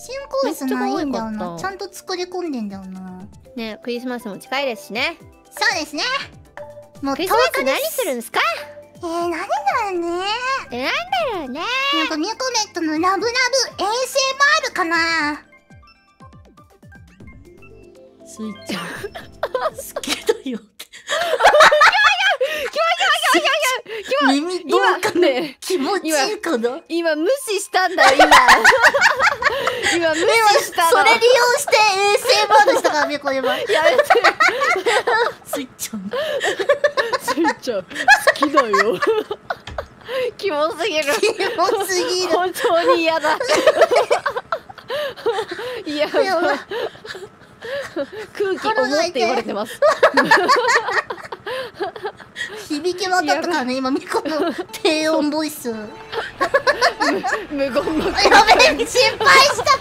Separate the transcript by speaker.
Speaker 1: 新コースないんだよな。
Speaker 2: めっちゃ可愛かった
Speaker 1: ちゃんと作り込んでんだよな。
Speaker 2: ね、クリスマスも近いですしね。
Speaker 1: そうですね。もう10
Speaker 2: クリスマス
Speaker 1: 日です。
Speaker 2: 何するんですか？
Speaker 1: 何だろうね。
Speaker 2: なんだろうね。
Speaker 1: なんかミコメットのラブラブ ASMR かな。
Speaker 3: スイちゃん好きだよって耳どうかね、気持ちいいかな。
Speaker 2: 今無視したんだよ、今。今無視したの。
Speaker 1: それ利用して ASMR したからミコ今。
Speaker 2: やめて。
Speaker 3: スイちゃん
Speaker 2: スイちゃん好きだよ。キモすぎる。
Speaker 1: キモすぎる。
Speaker 2: 本当に嫌だ。いや、
Speaker 1: やばい。
Speaker 2: 空気重って言われてます。
Speaker 1: 響き渡ったからね、今ミコの低音ボイス。
Speaker 2: 無言の。
Speaker 1: やべえ、失敗した。